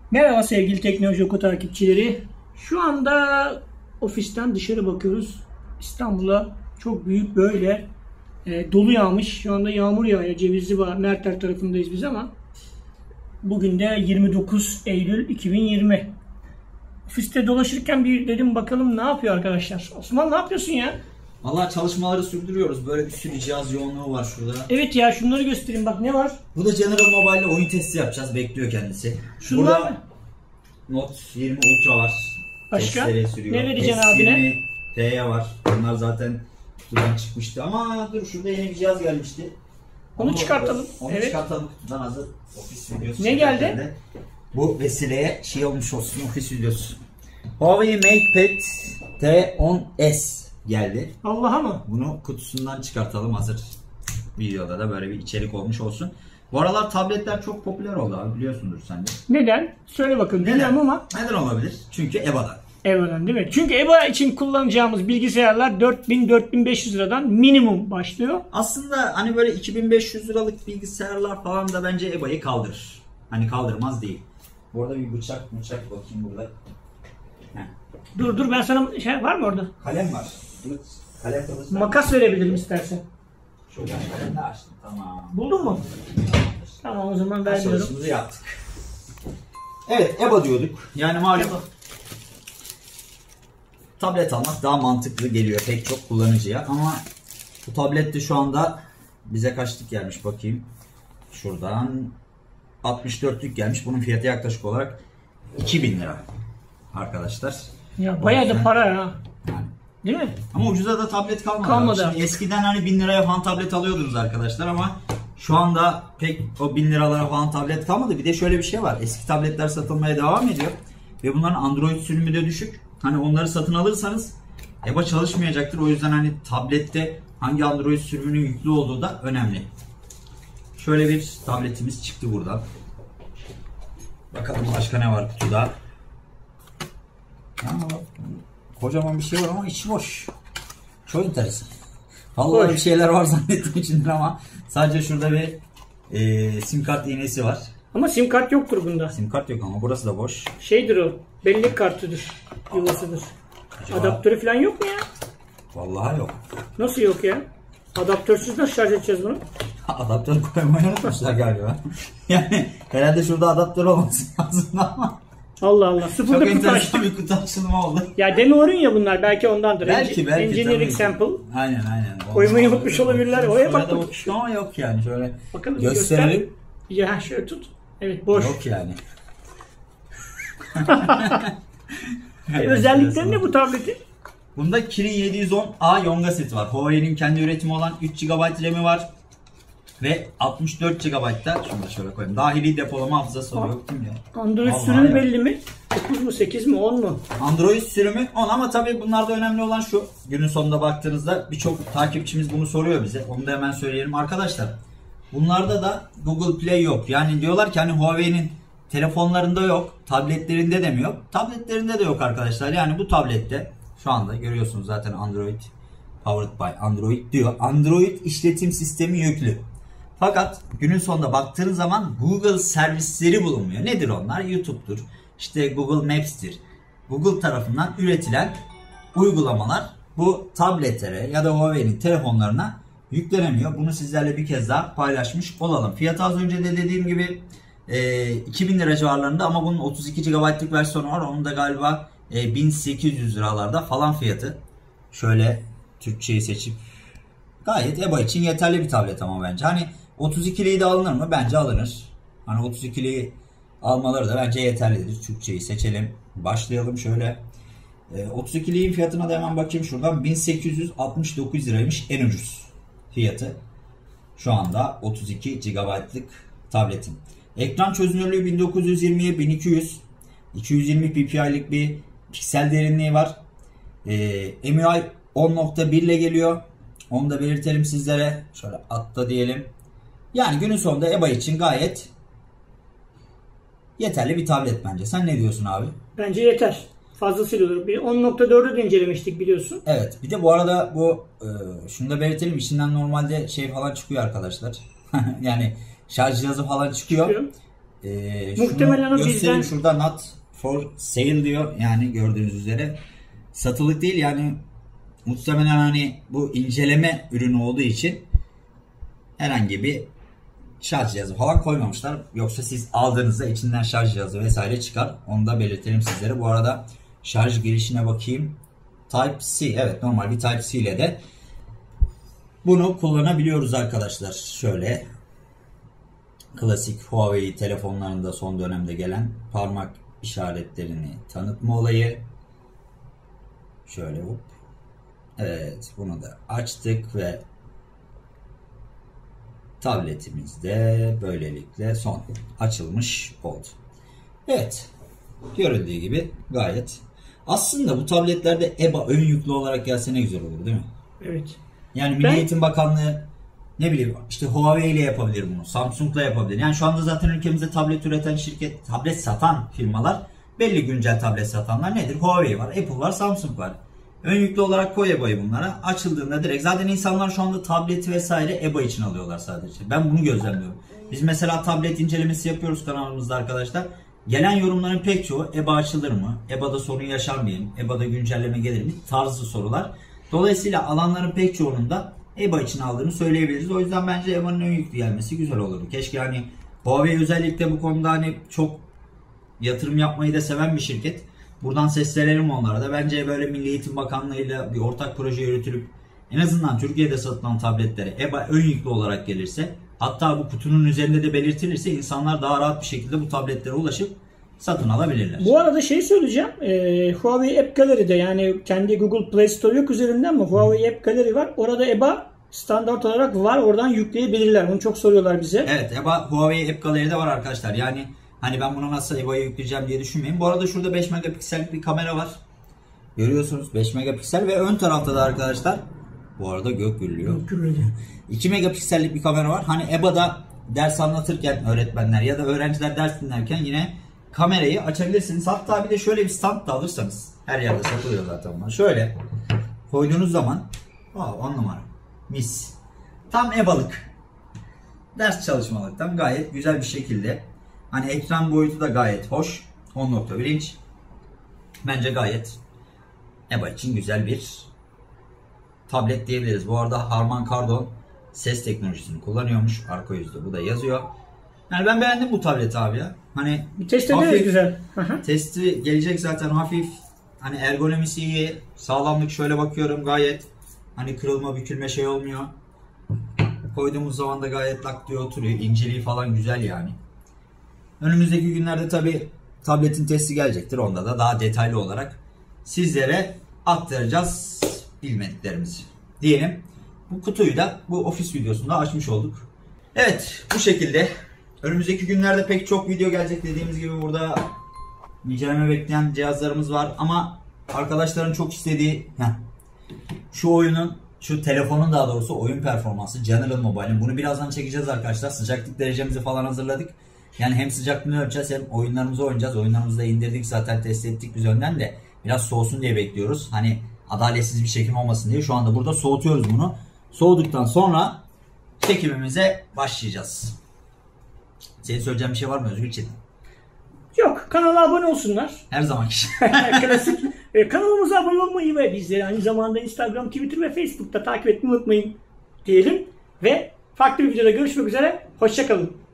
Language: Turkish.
Merhaba sevgili Teknoloji Oku takipçileri. Şu anda ofisten dışarı bakıyoruz. İstanbul'a çok büyük böyle dolu yağmış. Şu anda yağmur yağıyor. Cevizli var. Merter tarafındayız biz ama bugün de 29 Eylül 2020. Ofiste dolaşırken bir dedim bakalım ne yapıyor arkadaşlar. Osman ne yapıyorsun ya? Vallahi çalışmaları sürdürüyoruz. Böyle bir sürü cihaz yoğunluğu var şurada. Evet ya şunları göstereyim bak ne var? Bu da General Mobile ile oyun testi yapacağız. Bekliyor kendisi. Şunlar burada mı? Note 20 Ultra var. Başka? Ne vereceksin abine? T'ye var. Bunlar zaten kutudan çıkmıştı. Ama dur şurada yeni bir cihaz gelmişti. Onu çıkartalım. Onu evet. Çıkartalım kutudan hazır. Ofis videosu. Ne geldi? Bu vesileye şey olmuş olsun ofis videosu. Huawei MatePad T10s geldi. Allah'a mı? Bunu kutusundan çıkartalım hazır. Videoda da böyle bir içerik olmuş olsun. Bu aralar tabletler çok popüler oldu abi biliyorsundur sen de. Neden? Söyle bakalım. Neden ama? Neden olabilir? Çünkü EBA'dan. EBA'dan değil mi? Çünkü EBA için kullanacağımız bilgisayarlar 4000-4500 liradan minimum başlıyor. Aslında hani böyle 2500 liralık bilgisayarlar falan da bence EBA'yı kaldırır. Hani kaldırmaz değil. Bu arada bir bıçak bakayım burada. Heh. Dur ben sana şey var mı orada? Kalem var. Kalem kılıçlar. Makas verebilirim istersen. Şuradan kalemle açtım tamam. Buldun mu? Tamam o zaman vermiyorum. Çalışmamızı yaptık. Evet EBA diyorduk. Yani malum tablet almak daha mantıklı geliyor pek çok kullanıcıya ama bu tablet de şu anda bize kaçlık gelmiş bakayım. Şuradan 64'lük gelmiş. Bunun fiyatı yaklaşık olarak 2000 lira arkadaşlar. Ya bayağı da para ya. Yani. Değil mi? Ama ucuza da tablet kalmadı. Şimdi eskiden hani 1000 liraya falan tablet alıyordunuz arkadaşlar ama şu anda pek o 1000 liralara falan tablet kalmadı. Bir de şöyle bir şey var. Eski tabletler satılmaya devam ediyor. Ve bunların Android sürümü de düşük. Hani onları satın alırsanız EBA çalışmayacaktır. O yüzden hani tablette hangi Android sürümünün yüklü olduğu da önemli. Şöyle bir tabletimiz çıktı buradan. Bakalım başka ne var kutuda. Kocaman bir şey var ama içi boş. Çok enteresan. Vallahi bir şeyler var zannettim içinde ama sadece şurada bir sim kart iğnesi var. Ama sim kart yoktur bunda. Sim kart yok ama burası da boş. Şeydir o. Bellek kartıdır. Yuvasıdır. Acaba... Adaptörü falan yok mu ya? Vallahi yok. Nasıl yok ya? Adaptörsüz nasıl şarj edeceğiz bunu? Adaptör koymayı unutmuşlar galiba. Yani herhalde şurada adaptör olması lazım ama. Allah Allah. Sıfırda çok kutu enteresan bir kutu açılımı oldu. Ya demo ürün ya bunlar. Belki ondandır. Belki. Engineering sample. Aynen. Koymayı unutmuş olabilirler. Oraya bak. Ama yok yani şöyle bakalım, gösterelim. Ya şöyle tut. Evet boş. Yok yani. Özellikleri ne bu tableti? Bunda Kirin 710A Yonga seti var. Huawei'nin kendi üretimi olan 3 GB RAM'i var. Ve 64 GB'da şunu da şöyle koyayım. Dahili depolama hafızası yok değil mi ya? Android sürümü belli mi? 9 mu 8 mi 10 mu? Android sürümü 10 ama tabii bunlarda önemli olan şu. Günün sonunda baktığınızda birçok takipçimiz bunu soruyor bize. Onu da hemen söyleyelim arkadaşlar. Bunlarda da Google Play yok. Yani diyorlar ki hani Huawei'nin telefonlarında yok. Tabletlerinde de mi yok? Tabletlerinde de yok arkadaşlar. Yani bu tablette şu anda görüyorsunuz zaten Android powered by Android diyor. Android işletim sistemi yüklü. Fakat günün sonunda baktığınız zaman Google servisleri bulunmuyor. Nedir onlar? YouTube'dur. İşte Google Maps'tir. Google tarafından üretilen uygulamalar bu tabletlere ya da Huawei'nin telefonlarına yüklenemiyor. Bunu sizlerle bir kez daha paylaşmış olalım. Fiyatı az önce de dediğim gibi 2000 lira civarlarında ama bunun 32 GB'lık versiyonu var. Onun da galiba 1800 liralarda falan fiyatı. Şöyle Türkçeyi seçip gayet EBA için yeterli bir tablet ama bence. Hani 32'liği de alınır mı? Bence alınır. Hani 32'liği almaları da bence yeterlidir. Türkçeyi seçelim. Başlayalım şöyle. 32'liğin fiyatına da hemen bakayım şuradan. 1869 liraymış en ucuz fiyatı. Şu anda 32 GB'lık tabletin. Ekran çözünürlüğü 1920'ye 1200. 220 ppi'lik bir piksel derinliği var. MIUI 10.1 ile geliyor. Onu da belirtelim sizlere. Şöyle atla diyelim. Yani günün sonunda EBA için gayet yeterli bir tablet bence. Sen ne diyorsun abi? Bence yeter. Fazlasıyla olur. 10.4'ü de incelemiştik biliyorsun. Evet. Bir de bu arada bu şunu da belirtelim. İçinden normalde şey falan çıkıyor arkadaşlar. Yani şarj cihazı falan çıkıyor. Muhtemelen o göstereyim, bizden. şurada not for sale diyor. Yani gördüğünüz üzere satılık değil, yani muhtemelen hani bu inceleme ürünü olduğu için herhangi bir şarj cihazı falan koymamışlar. Yoksa siz aldığınızda içinden şarj cihazı vesaire çıkar. Onu da belirtelim sizlere. Bu arada şarj girişine bakayım. Type-C, evet, normal bir Type-C ile de bunu kullanabiliyoruz arkadaşlar. Şöyle klasik Huawei telefonlarında son dönemde gelen parmak işaretlerini tanıtma olayı. Şöyle hop. Evet, bunu da açtık ve tabletimiz de böylelikle son açılmış oldu. Evet, görüldüğü gibi gayet. Aslında bu tabletlerde EBA ön yüklü olarak gelse ne güzel olur, değil mi? Evet. Yani Milli Eğitim Bakanlığı ne bileyim işte Huawei ile yapabilir bunu, Samsung'la yapabilir. Yani şu anda zaten ülkemizde tablet üreten şirket, tablet satan firmalar, belli güncel tablet satanlar nedir? Huawei var, Apple var, Samsung var. Ön yüklü olarak koy EBA'yı bunlara. Açıldığında direkt zaten insanlar şu anda tableti vesaire EBA için alıyorlar sadece. Ben bunu gözlemliyorum. Biz mesela tablet incelemesi yapıyoruz kanalımızda arkadaşlar. Gelen yorumların pek çoğu EBA açılır mı? EBA'da sorun yaşar mıyım? EBA'da güncelleme gelir mi? Tarzı sorular. Dolayısıyla alanların pek çoğunun da EBA için aldığını söyleyebiliriz. O yüzden bence EBA'nın ön yüklü gelmesi güzel olurdu. Keşke hani Huawei özellikle bu konuda hani çok yatırım yapmayı da seven bir şirket. Buradan seslenelim onlara da. Bence böyle Milli Eğitim Bakanlığı'yla bir ortak proje yürütülüp en azından Türkiye'de satılan tabletlere EBA ön yüklü olarak gelirse, hatta bu kutunun üzerinde de belirtilirse insanlar daha rahat bir şekilde bu tabletlere ulaşıp satın alabilirler. Bu arada şey söyleyeceğim. Huawei App Gallery'de, yani kendi Google Play Store yok üzerinden ama Huawei App Gallery var. Orada EBA standart olarak var. Oradan yükleyebilirler. Bunu çok soruyorlar bize. Evet, EBA Huawei App Gallery'de var arkadaşlar. Yani hani ben bunu nasıl EBA'ya yükleyeceğim diye düşünmeyin. Bu arada şurada 5 megapiksellik bir kamera var. Görüyorsunuz 5 megapiksel ve ön tarafta da arkadaşlar, bu arada gök gürlüyor. 2 megapiksellik bir kamera var. Hani EBA'da ders anlatırken öğretmenler ya da öğrenciler ders dinlerken yine kamerayı açabilirsiniz. Hatta bir de şöyle bir stand da alırsanız, her yerde satılıyor zaten bunlar. Şöyle koyduğunuz zaman 10 numara. Mis. Tam EBA'lık. Ders çalışmalıktan gayet güzel bir şekilde. Hani ekran boyutu da gayet hoş. 10.1 inç. Bence gayet EBA için güzel bir tablet diyebiliriz. Bu arada Harman Kardon ses teknolojisini kullanıyormuş. Arka yüzde bu da yazıyor. Yani ben beğendim bu tableti abi ya. Hani bir test ederiz güzel. Testi gelecek zaten, hafif. Hani ergonomisi iyi. Sağlamlık şöyle bakıyorum gayet. Hani kırılma bükülme şey olmuyor. Koyduğumuz zaman da gayet lak diye oturuyor. İnceliği falan güzel yani. Önümüzdeki günlerde tabi tabletin testi gelecektir. Onda da daha detaylı olarak sizlere aktaracağız bilmediklerimizi diyelim. Bu kutuyu da bu ofis videosunda açmış olduk. Evet, bu şekilde. Önümüzdeki günlerde pek çok video gelecek. Dediğimiz gibi burada inceleme bekleyen cihazlarımız var. Ama arkadaşların çok istediği şu telefonun daha doğrusu oyun performansı, General Mobile'in. Bunu birazdan çekeceğiz arkadaşlar. Sıcaklık derecemizi falan hazırladık. Yani hem sıcaklığını ölçeceğiz hem oyunlarımızı oynayacağız. Oyunlarımızı da indirdik zaten, test ettik biz önden de. Biraz soğusun diye bekliyoruz. Hani adaletsiz bir çekim olmasın diye. Şu anda burada soğutuyoruz bunu. Soğuduktan sonra çekimimize başlayacağız. Senin söyleyeceğin bir şey var mı Özgür Çetin? Yok. Kanala abone olsunlar. Her zamanki. Klasik. Kanalımıza abone olmayı ve bizleri aynı zamanda Instagram, Twitter ve Facebook'ta takip etmeyi unutmayın diyelim. Ve farklı bir videoda görüşmek üzere. Hoşça kalın.